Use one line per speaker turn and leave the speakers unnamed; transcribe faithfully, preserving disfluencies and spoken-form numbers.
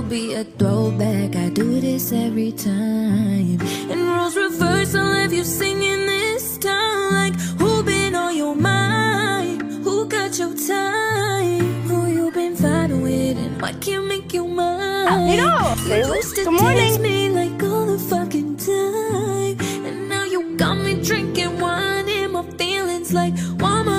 be a throwback. I do this every time. And roles reverse, I'll have you singing this time. Like, who been on your mind? Who got your time? Who you been fighting with and what can make you mine?
Nidal!
You used to
Good morning.
text me like all the fucking time, and now you got me drinking wine in my feelings like, why am I